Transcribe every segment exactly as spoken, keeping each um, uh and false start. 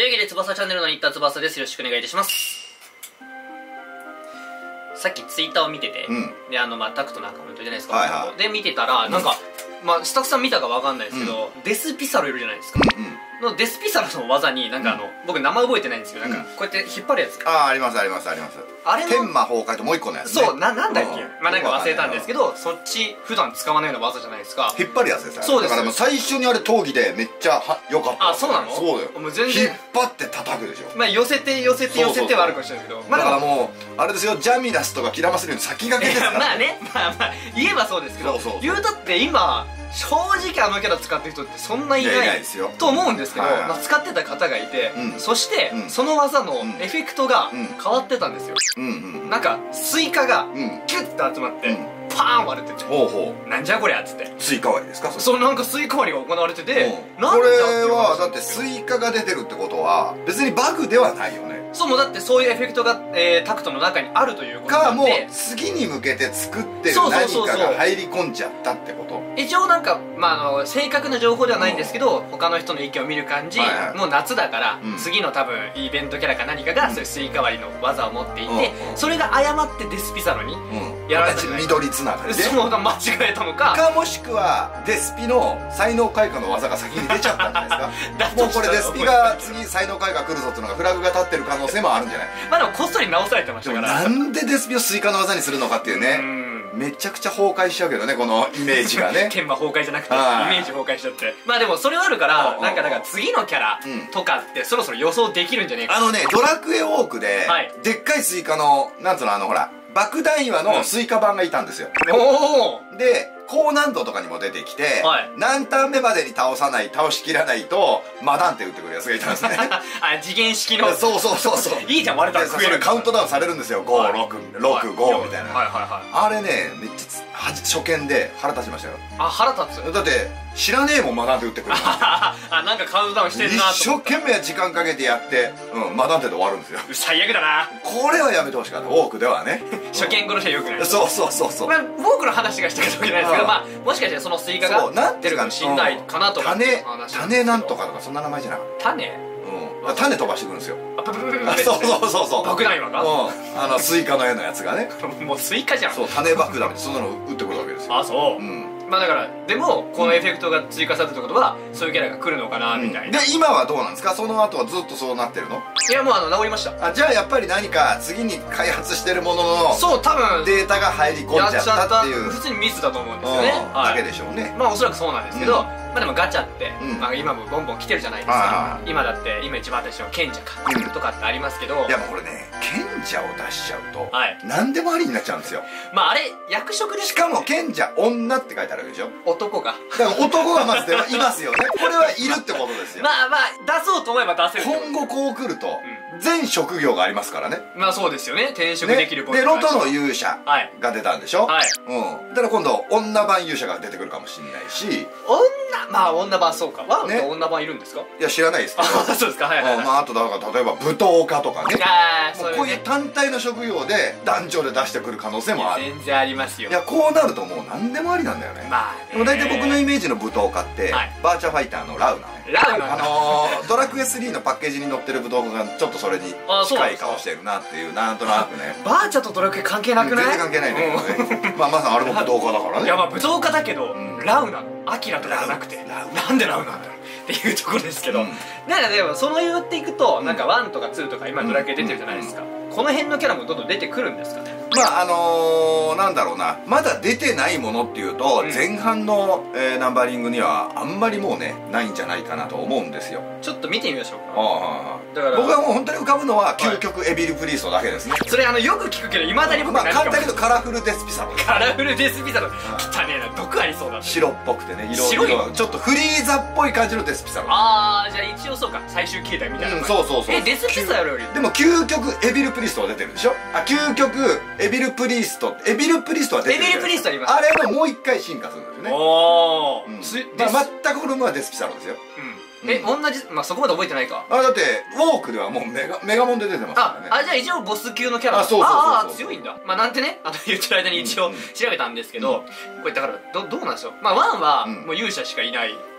というわけで、翼チャンネルの新田翼です。よろしくお願いいたします。さっきツイッターを見てて、うん、で、あの、まあ、タクトのアカウントじゃないですか。はいはい、で、見てたら、なんか、まあ、スタッフさん見たかわかんないですけど、うん、デスピサロいるじゃないですか。うんうんのデスピサロの技になんかあの、うん、僕名前覚えてないんですけど、なんかこうやって引っ張るやつか、 ああ、ありますありますあります。あれの天魔崩壊ともう一個のやつね。 そう、な、なんだっけ、まあなんか忘れたんですけど、そっち普段使わないような技じゃないですか。 引っ張るやつですよ。 そうです。 だからもう最初にあれ闘技でめっちゃ良かった。 あ、そうなの？ そうだよ。もう全然引っ張って叩くでしょ。 まあ寄せて寄せて寄せてはあるかもしれないけど、 だからもうあれですよ、ジャミナスとかキラマスリの先駆けですから。 まあね、まあまあ言えばそうですけど、言うたって今正直あのキャラ使ってる人ってそんないないと思うんですけど、使ってた方がいて、そしてその技のエフェクトが変わってたんですよ。なんかスイカがキュッて集まってパーン割れてて、なんじゃこりゃっつって。 スイカ割りですか？ そう、なんかスイカ割りが行われてて、 これはだってスイカが出てるってことは別にバグではないよね。 そう、もうだってそういうエフェクトが、えー、タクトの中にあるということなんで、 かもう次に向けて作ってる何かが入り込んじゃったってこと。 一応なんか、まあ、あの正確な情報ではないんですけど、他の人の意見を見る感じ、もう夏だから、うん、次の多分イベントキャラか何かが、うん、そういうスイカ割りの技を持っていて、うん、それが誤ってデスピサロにやられたじゃない、 緑つながりでそうだ、間違えたのかか、もしくはデスピの才能開花の技が先に出ちゃったんじゃないですか。もうこれデスピが次才能開花来るぞっていうのがフラグが立ってる可能性もあるんじゃない。 まあでもこっそり直されてましたから。 なんでデスピをスイカの技にするのかっていうね、めちゃくちゃ崩壊しちゃうけどね、このイメージがね。 天魔崩壊じゃなくてイメージ崩壊しちゃって。まあでもそれはあるから、なんかだから次のキャラとかってそろそろ予想できるんじゃねえか。 あのね、ドラクエウォークででっかいスイカのなんつうの、あのほら爆弾岩のスイカ版がいたんですよ。おお。で高難度とかにも出てきて、何ターン目までに倒さない、倒しきらないとマダンって打ってくるやつがいたんですね。 あ、次元式の。 そうそうそうそう。 いいじゃん、割れたらそれカウントダウンされるんですよ。ご、ろく、ろく、ごみたいな。あれね、めっちゃ初見で腹立ちましたよ。 あ、腹立つ。 だって知らねえもん、マダンって打ってくる。 あ、なんかカウントダウンしてるなと。 一生懸命時間かけてやって、うん、マダンってで終わるんですよ。 最悪だな。 これはやめてほしかった、ウォークではね。 初見殺しはよくない。 そうそうそうそう。 ウォークの話がしたかったわけじゃないですけど、まあもしかしてそのスイカが出るかもしんないかなとか。 種種なんとかとかそんな名前じゃなかった。 種、 うん、種飛ばしてくるんですよ。 あ、ブブブブブブ。 そうそうそうそう。 爆弾岩が、 あのスイカの絵のやつがね。 もうスイカじゃん。 そう、種爆弾ってそんなの撃ってくるわけですよ。 あ、そう。うん。まあだからでもこのエフェクトが追加されたってことは、そういうキャラが来るのかなみたいな。 で今はどうなんですか？その後はずっとそうなってるの？ いや、もうあの治りました。 あ、じゃあやっぱり何か次に開発してるものの、 そう多分データが入り込んじゃったっていう、 普通にミスだと思うんですよね。 だけでしょうね。 まあおそらくそうなんですけど、まあでもガチャってまあ今もボンボン来てるじゃないですか。今だって今一番私の賢者かとかってありますけど、 いやもうこれね、賢者を出しちゃうと何でもありになっちゃうんですよ。 まああれ役職です。 しかも賢者女って書いてあるでしょ。 男が、 だから男がまずいますよね。これはいるってことですよ。 まあまあ出そうと思えば出せる。 今後こう来ると全職業がありますからね。 まあそうですよね、転職できる。 でロトの勇者が出たんでしょ。はい。うん。だから今度女版勇者が出てくるかもしれないし。 女、まあ女版、そうか。ワンと女版いるんですか？ いや知らないですけど。 あ、そうですか。はいはい。 まああとだから例えば舞踏家とかね。 ああ、 そういうこういう単体の職業で団長で出してくる可能性もある。 全然ありますよ。 いやこうなるともう何でもありなんだよね。まあでも大体僕のイメージの舞踏家ってバーチャファイターのラウナね。 ラウナ、 あのドラクエスリーのパッケージに載ってる舞踏家がちょっとそれに近い顔してるなっていう、なんとなくね。 バーチャとドラクエ関係なくない？ 全然関係ないんだけどね。まあまさにあれも舞踏家だからね。 いやまあ舞踏家だけどラウナアキラとかじゃなくて、なんでラウナなんだろうっていうところですけど、なんかでもその言っていくと、なんかワンとかツーとか今ドラクエ出てるじゃないですか。この辺のキャラもどんどん出てくるんですかね。 まああのー、なんだろうな、まだ出てないものっていうと、うん、前半の、えー、ナンバリングにはあんまりもうねないんじゃないかなと思うんですよ。 ちょっと見てみましょうか。 ああ、だから僕はもう本当に浮かぶのは究極エビルプリーストだけですね。 それあのよく聞くけどいまだに僕は何かも、まあ簡単に言うとカラフルデスピサロ。 カラフルデスピサロ、汚ねえな、毒ありそうだ。 白っぽくてね、色々ちょっとフリーザっぽい感じのデスピサロ。 ああ、じゃあ一応そうか、最終形態みたいな。 そうそうそう。 え、デスピサロよりでも究極エビルプリーストは出てるでしょ。あ、究極エビルプリースト、エビルプリーストは出てる。エビルプリーストあります。あれのもう一回進化するんですよね。おお。全くフォルムはデスピサロですよ。 え、同じ、まあそこまで覚えてないか。 あ、だってウォークではもうメガメガモンで出てますからね。 あ、じゃあ一応ボス級のキャラ。あ、そうそうそう。ああ、強いんだ。まあなんてね、あの言ってる間に一応調べたんですけど、これだからどどうなんでしょう。まあワンはもう勇者しかいない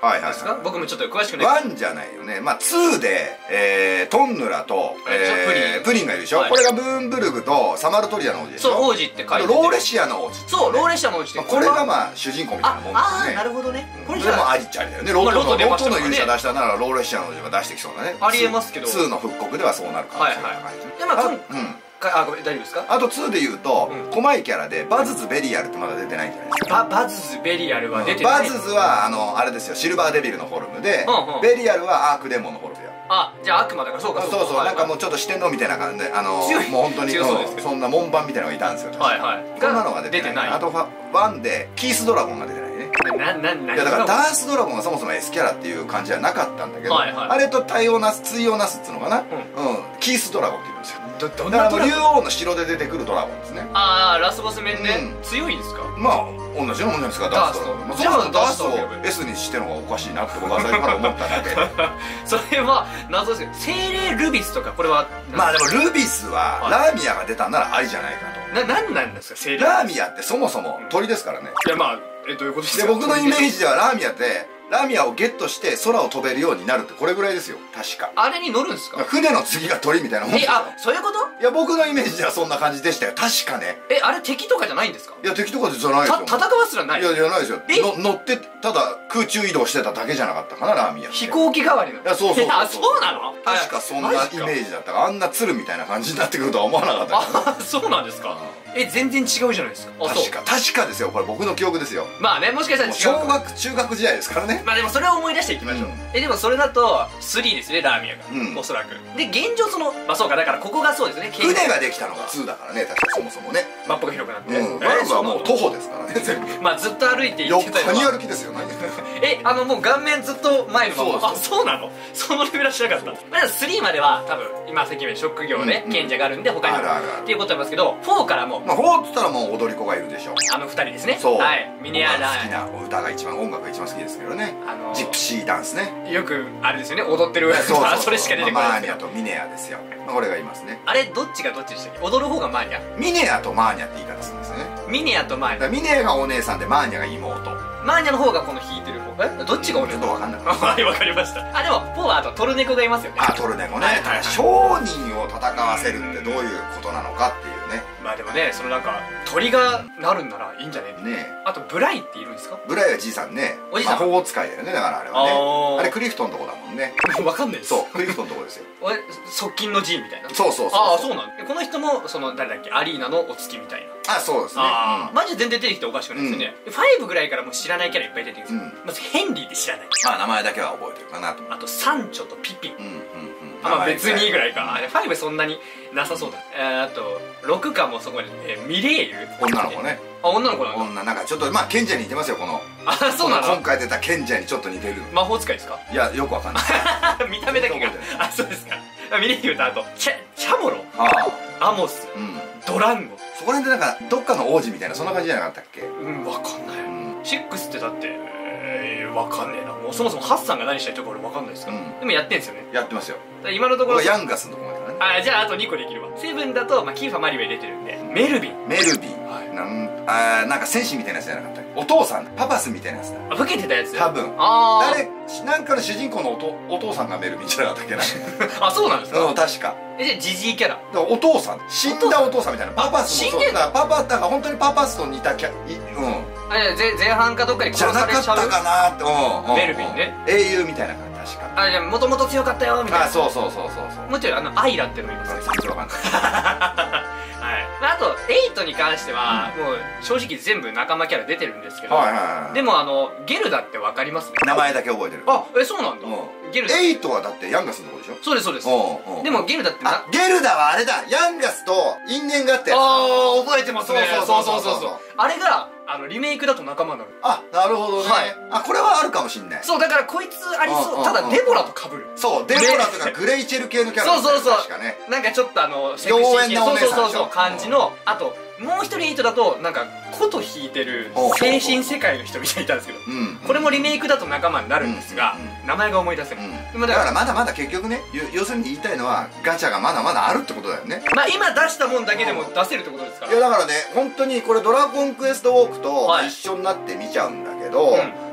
ですか？僕もちょっと詳しくない。 ワンじゃないよね。まあツーで、えー、トンヌラと、えー、プリンがいるでしょ、はい、これがブーンブルグとサマルトリアの王子でしょ。 そう、王子って書いてる。 ローレシアの王子、ね、 そう、ローレシアの王子って、 まあ、これがまあ主人公みたいなもんですね。 ああ、なるほどね。 これでもありっちゃありだよね。ロトの勇者出したならローレシアの王子が出してきそうだね。 ありえますけど、 ツーの復刻ではそうなるかもしれない。はいはい。 でまあうんあ、ごめん、大丈夫ですか？ あとツーで言うと、細いキャラでバズズ・ベリアルってまだ出てないんじゃないですか。 バズズ・ベリアルは出てない。 バズズはあのあれですよ、シルバーデビルのフォルムで、ベリアルはアークデモンのフォルムよ。 あ、じゃあ悪魔だからそうか。 そうそう、なんかもうちょっと四天王みたいな感じで、あのもう本当にそんな門番みたいなのがいたんですよ。はいはい。こんなのが出てない。あとワンでキースドラゴンが出てないね。 な、な、な、 いやだからダースドラゴンがそもそも S キャラっていう感じじゃなかったんだけど、あれと対応なす、対応なすっつうのかな、うん、キースドラゴンって言うんですよ。だから竜王の城で出てくるドラゴンですね。 ああ、ラスボス面で強いですか？ まあ同じようなもんじゃないですか、ダースドラゴン。じゃあダースを S にしての方がおかしいなって僕は最初から思っただけで。 それは謎ですけど、精霊ルビスとかこれはまあでもルビスはラーミアが出たんならありじゃないかと。 な、なんなんですか精霊？ ラーミアってそもそも鳥ですからね。 いやまあえどういうことですか？ で僕のイメージではラーミアってラーミアをゲットして空を飛べるようになるってこれぐらいですよ、確か。 あれに乗るんですか？ 船の次が鳥みたいなもんですよ。 え、あ、そういうこと？ いや僕のイメージではそんな感じでしたよ、確かね。 え、あれ敵とかじゃないんですか？ いや敵とかじゃないですよ。 戦わすらない？ いやじゃないですよ。乗ってただ空中移動してただけじゃなかったかな、ラーミア。 飛行機代わりの。いやそうそう。 あ、そうなの？ 確かそんなイメージだったから、あんな鶴みたいな感じになってくるとは思わなかったから。 あ、そうなんですか？え、全然違うじゃないですか。 確か確かですよ、これ僕の記憶ですよ。 まあね、もしかしたら違う。小学中学時代ですからね。 まあでもそれを思い出していきましょう。え、でもそれだとスリーですね、ラーミアが、おそらく。で現状その、まあそうか、だからここがそうですね、 船ができたのがツーだからね、確かそもそもね。 マップが広くなって。 ワンはもう徒歩ですからね、全部。 まあずっと歩いて行ってたよ。 カニ歩きですよ、何。 え、あのもう顔面ずっと前のまま。あ、そうなの？そのレベルは知らなかった。まあスリーまでは多分今さっき言った職業ね、賢者があるんで他にもっていうことなんですけど、フォーからもまあフォーっつったらもう踊り子がいるでしょ。 あの二人ですね。 そう、 はい、ミネアラ好きな歌が一番、音楽が一番好きですけどね、あのジプシーダンスね。 よくあれですよね、踊ってる。それしか出てこない。 マーニャとミネアですよ。これがいますね。 あれどっちがどっちでしたっけ？踊る方がマーニャ。 ミネアとマーニャって言い方するんですよね。 ミネアとマーニャ。 ミネアがお姉さんでマーニャが妹。 マーニャの方がこの弾いてる方。え、どっちが俺？ ちょっと分かんない。 はい、わかりました。あ、でもフォーはあとトルネコがいますよね。 あ、トルネコね。商人を戦わせるってどういうことなのかっていうね。 まあでもね、そのなんか鳥がなるんならいいんじゃねえね。あとブライっているんですか？ ブライはじいさんね。 おじいさん魔法使いだよね、だからあれはね。あれクリフトンのとこだもんね。 わかんないです。 そう、クリフトンのとこですよ。 側近の G みたいな。 そうそうそう。 ああ、そうなんだ。この人もその誰だっけ、アリーナのお月みたいな。 あ、そうですね。 マジで全然出てきておかしくないですよね。ファイブぐらいからもう知らないキャラいっぱい出てくるんですよ。まずヘンリーって知らない。 まあ名前だけは覚えてるかなと。 あとサンチョとピピン。まあ別にぐらいか。ファイブそんなになさそうだ。あとろくかもそこまでミレイユ。 女の子ね。 あ、女の子なの？ 女、なんかちょっとまあ賢者に似てますよ、この。 あ、そうなの？ 今回出た賢者にちょっと似てる。 魔法使いですか？ いや、よくわかんない。 見た目だけが。あ、そうですか。ミレイユとあとチャチャモロ、アモス、ドランゴ。 そこら辺でなんかどっかの王子みたいなそんな感じじゃなかったっけ？ うん、わかんない。シックスってだってわかんねえな。もうそもそもハッサンが何したいところわかんないですから。でもやってんすよね。 やってますよ。 今のところヤンガスのところまでからね。 あ、じゃああとにこできるわ。セブンだとキーファマリウェイ出てるんでメルビン。 メルビン、なんあなんか戦士みたいなやつじゃなかったっけ？お父さん、パパスみたいなやつだ。 あ、老けてたやつ。 多分。ああ。誰なんかの主人公のお父さんがメルビンじゃなかったっけな。 あ、そうなんですか？ うん、確か。 え、じゃあジジイキャラ。 お父さん、死んだお父さんみたいな。パパスもそうだ。パパだから本当にパパスと似たキャ、うん。 あ、前半かどっかに殺されちゃう。じゃなかったかなって。うん。 メルビンね。 英雄みたいな感じ確か。 あ、じゃあもともと強かったよみたいな。 あ、そうそうそうそうそう。 もちろんあのアイラっていうのもいます。 全然わかんない。 はい、あとエイトに関しては、もう正直全部仲間キャラ出てるんですけど、でもあのゲルダって分かります？ 名前だけ覚えてる。 あ、え、そうなんだ。 ゲルダエイトはだってヤンガスのとこでしょ？ そうですそうです。でもゲルダってな、 ゲルダはあれだ、ヤンガスと因縁があって、 ああ、覚えてますね。 そうそうそうそう。 あれがあのリメイクだと仲間になる。 あ、なるほどね。あ、これはあるかもしんない。 そう、だからこいつありそう。ただデボラと被る。 そう、デボラとかグレイチェル系のキャラ。 そうそうそう。 確かね。 なんかちょっとあのセクシー系の、そうそうそう感じの。あともう一人エイトだとなんか琴弾いてる精神世界の人みたいにいたんですけど、これもリメイクだと仲間になるんですが、名前が思い出せない。 だからまだまだ結局ね、要するに言いたいのはガチャがまだまだあるってことだよね。 まあ今出したもんだけでも出せるってことですから。 いやだからね、本当にこれドラゴンクエストウォークと一緒になって見ちゃうんだけど、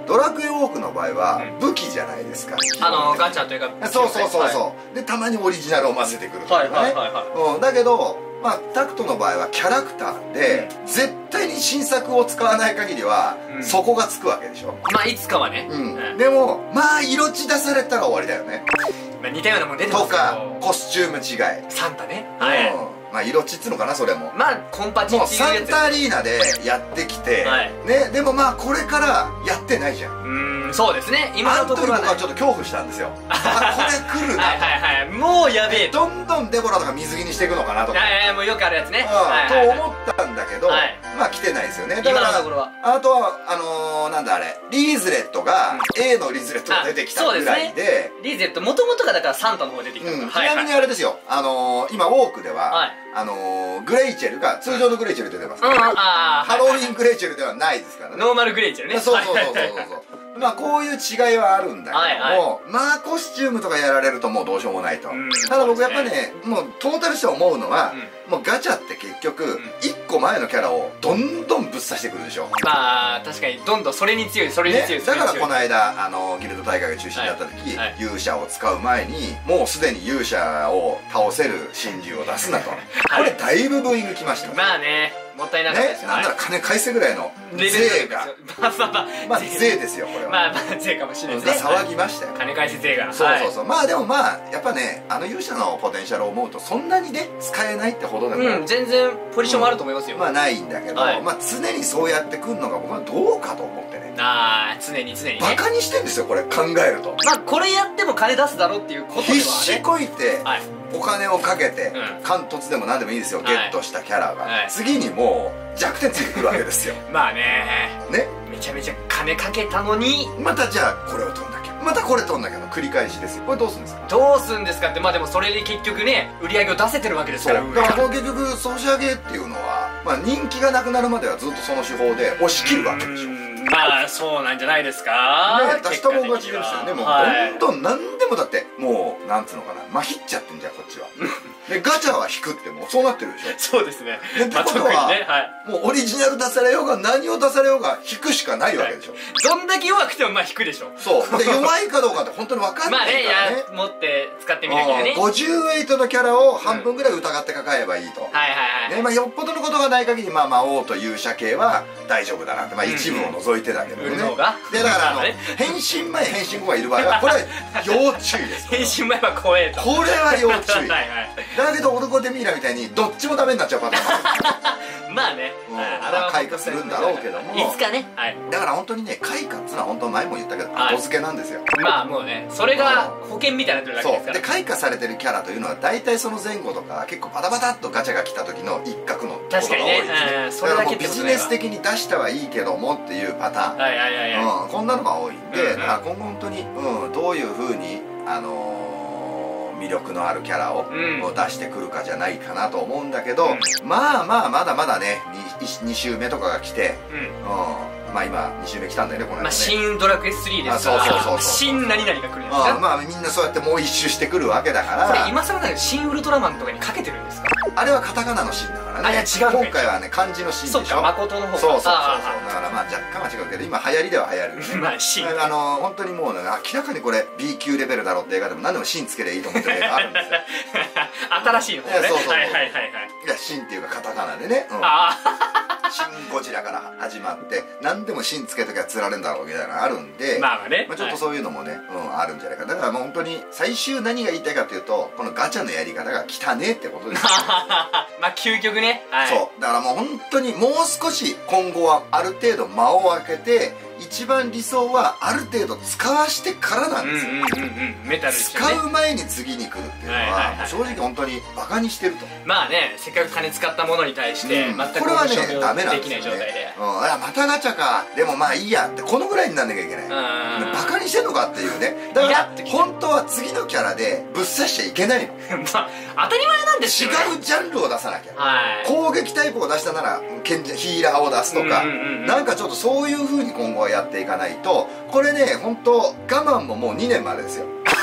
ドラクエウォークの場合は武器じゃないですか、 あのガチャというか、 そうそうそうそう、でたまにオリジナルを混ぜてくるとかね、だけどまあタクトの場合はキャラクターで絶対に新作を使わない限りはそこがつくわけでしょ。 まあいつかはね。 でもまあ色地出されたら終わりだよね。 似たようなもん出てますとかコスチューム違い、 サンタね、はい、 まあ色地っつうのかな、それもまあコンパチっていうやつ、 もうサンタアリーナでやってきて、ね、でもまあこれからやってないじゃん。 うん、そうですね、今のところはあの時僕はちょっと恐怖したんですよ。あ、これ来るな、 はいはいはい、もうやべえ、 どんどんデボラとか水着にしていくのかなとか、 はいはい、もうよくあるやつねと思ったんだけど、まあ来てないですよね。だからあとはあのなんだあれ、リーズレットが A のリーズレットが出てきたぐらいで、 リーズレットもともとがだからサンタの方出てきた。ちなみにあれですよ、あの今ウォークではあのグレイチェルが通常のグレイチェル出てます。ハロウィングレイチェルではないですからね。 ノーマルグレイチェルね。 そうそうそうそうそう。まあこういう違いはあるんだけども、まあコスチュームとかやられるともうどうしようもないと。ただ僕やっぱね、もうトータルして思うのは、もうガチャって結局いっこまえのキャラをどんどんぶっ刺してくるでしょ。 まあ確かにどんどんそれに強いそれに強い。 だからこの間あのギルド大会が中止になった時、勇者を使う前にもうすでに勇者を倒せる神獣を出すなと。これだいぶブーイングきました。 まあね、もったいなかったですよ。 なんなら金返せぐらいの税が、まあまあまあ税ですよこれは。 まあまあ税かもしれないですね。 騒ぎましたよ、 金返せ税が。 そうそうそう。まあでもまあやっぱね、あの勇者のポテンシャルを思うとそんなにね使えないってほどでも、 うん、全然ポジションもあると思いますよ。 まあないんだけど、まあ常にそうやってくんのが僕はどうかと思ってね。ああ、常に常にねバカにしてんですよこれ考えると。 まあこれやっても金出すだろうっていうことではね、 必死こいてお金をかけて貫突でも何でもいいですよ、ゲットしたキャラが次にもう弱点ついてくるわけですよ。 まあね、 ね、 めちゃめちゃ金かけたのにまたじゃあこれを取んなきゃ、またこれ取んなきゃの繰り返しですよ。これどうするんですかどうするんですかって、まあでもそれで結局ね売り上げを出せてるわけですから。 だからこの結局ソシャゲっていうのは、まあ、人気がなくなるまではずっとその手法で押し切るわけでしょ。 まあそうなんじゃないですかね。出したもん勝ちですよね。もうどんどん何でもだってもうなんつうのかな、まひっちゃってんじゃんこっちは。でガチャは引くってもうそうなってるでしょ。 そうですね。 ってことはもうオリジナル出されようが何を出されようが引くしかないわけでしょ。 どんだけ弱くてもまあ引くでしょ。 そうで弱いかどうかって本当に分かんないからね。 まあね、持って使ってみなきゃね。 ごじゅうエイトのキャラを半分ぐらい疑って抱えばいいと。はいはいはい。 まあよっぽどのことがない限りまあ魔王と勇者系は大丈夫だなって、まあ一部を除いてだけどね。でだからあの変身前変身後がいる場合はこれ要注意です。 変身前は怖えと。 これは要注意。だけどオルコデミーラみたいにどっちもダメになっちゃうパターン。まあね、 開花するんだろうけども、 いつかね。 だから本当にね、開花っていうのは本当前も言ったけど後付けなんですよ。 まあもうね、それが保険みたいになってるだけですから。 で開花されてるキャラというのは大体その前後とか結構バタバタっとガチャが来た時の一角のことが多いですね。だからもうビジネス的に出したはいいけどもっていうパターン、こんなのが多いんで、だから今後本当にどういうふうにあの魅力のあるキャラを出してくるかじゃないかなと思うんだけど、まあまあまだまだねに週目とかが来て、まあ今に週目来たんだよねこの間ね。新ドラクエスリーですから、そうそうそう、新何々が来るんですか。 まあみんなそうやってもう一周してくるわけだから。 これ今更だけど新ウルトラマンとかにかけてるんですか。 あれはカタカナの新だからね。 あ、いや違う。 今回はね漢字の新でしょ。 そうか、誠の方。 そうそうそうそう。だからまあ若干は違うけど今流行りでは流行るよね。まあ新、あの本当にもうね明らかにこれ ビー 級レベルだろうって映画でも何でも新つけりゃいいと思ってる映画あるんですよ。 新しいのね。そうそうそう。はいはいはいはい。 いや新っていうかカタカナでね。 ああ。 シン・ゴジラから始まって何でも芯つけときゃ釣られるんだろうみたいなのがあるんで、 まあね、 ちょっとそういうのもね、うん、あるんじゃないか。だからもう本当に最終何が言いたいかというと、このガチャのやり方が汚ねえってことですよ。 まあ究極ね、 そうだからもう本当にもう少し今後はある程度間を空けて、一番理想はある程度使わしてからなんですよ。使う前に次に来るっていうのは正直本当にバカにしてると。 まあね、せっかく金使ったものに対して全くこれはねダメなんですよね。またガチャか、でもまあいいやってこのぐらいになんなきゃいけない。バカにしてんのかっていうね。だから本当は次のキャラでぶっ刺しちゃいけないの。 まあ当たり前なんですよね。 違うジャンルを出さなきゃ。攻撃タイプを出したならヒーラーを出すとか、なんかちょっとそういうふうに今後はやっていかないと、これね本当我慢ももうにねんまでですよ。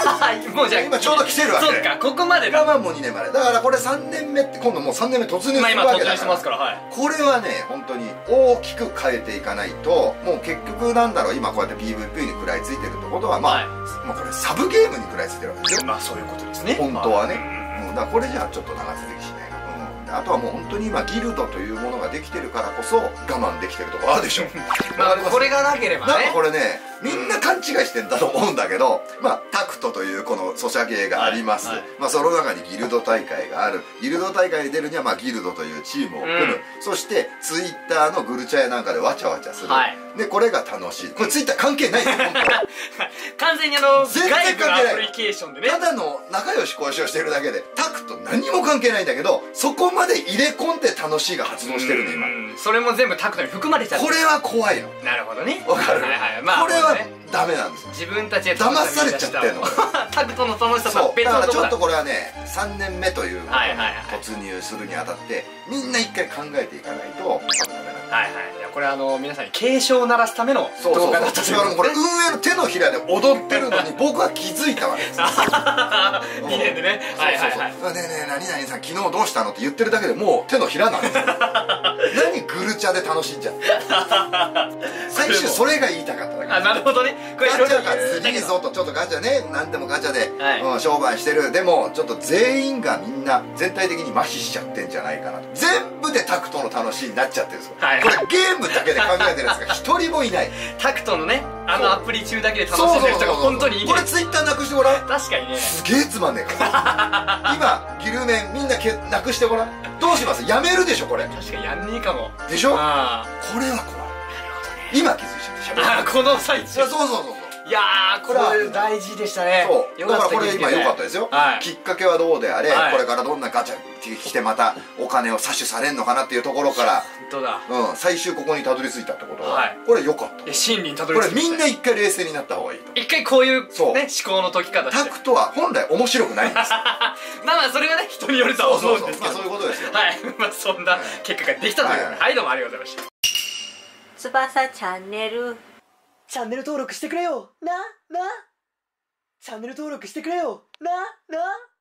もうじゃあ今ちょうど来てるわけ。 そっか、ここまで我慢もにねんまでだから、これさんねんめって今度もうさんねんめ突入するわけだから、 今突入してますから、はい、 これはね本当に大きく変えていかないと、もう結局なんだろう、今こうやって ピーブイピー に食らいついてるってことは、まあ、はい、もうこれサブゲームに食らいついてるわけですよ。 まあそういうことですね、 本当はね、うん、だからこれじゃあちょっと長続きしないな。あとはもう本当に今ギルドというものができてるからこそ我慢できてるところあるでしょまあこれがなければね、 なんかこれねみんな勘違いしてんだと思うんだけど、まあタクトというこのソシャゲがあります、はいはい、まあその中にギルド大会がある。ギルド大会に出るにはまあギルドというチームを組む、うん、そしてツイッターのグルチャやなんかでわちゃわちゃする、はい、でこれが楽しい。これツイッター関係ないですよ本当完全にあの外部のアプリケーションでね、 ただの仲良し交渉してるだけでタクト何も関係ないんだけど、そこまで入れ込んで楽しいが発動してるね今。 それも全部タクトに含まれちゃって、 これは怖いの。 なるほどね、 わかる、これはダメなんですよ。 自分たちで騙されちゃってんのタクトの楽しさと別のところだ。だからちょっとこれはねさんねんめという突入するにあたってみんな一回考えていかないと多分ダメなんです。 はいはい、これあの皆さんに警鐘を鳴らすための動画だったということで、 これ運営の手のひらで踊ってるのに僕は気づいたわけですにねんでね、はいはいはい、 ねえねえ何々さん昨日どうしたのって言ってるだけでもう手のひらなんですよ何グルチャで楽しんじゃって最終それが言いたかっただけ。 あ、なるほどね。 これガチャがずりーぞと、ちょっとガチャね何でもガチャで、はい、うん、商売してる。でもちょっと全員がみんな全体的に麻痺しちゃってんじゃないかなと。全部でタクトの楽しいになっちゃってるんですよ、はい、これゲームだけで考えてるやつが一人もいない。 タクトのねあのアプリ中だけで楽しんでる人が本当にいない。 これツイッターなくしてごらん。 確かにね、 すげえつまんねえから今ギルメンみんなけなくしてごらん。どうします？やめるでしょこれ。 確かにやんねえかもでしょ。これは怖い。今気づいちゃってしゃべる。 この最中。 そうそうそうそう。 いやーこれ大事でしたね。 そうだからこれ今良かったですよ。きっかけはどうであれ、これからどんなガチャ来てまたお金を搾取されんのかなっていうところから、 本当だ、 うん、最終ここにたどり着いたってことはこれ良かった。 真理にたどり着いた。 これみんな一回冷静になった方がいいと。 一回こういうね思考の解き方して。 タクトは本来面白くないんですまあまあそれはね人によるとは思うんですけど、 そういうことですよ。 はい、まあそんな結果ができたということで、はいどうもありがとうございました。 翼チャンネルチャンネル登録してくれよななチャンネル登録してくれよなな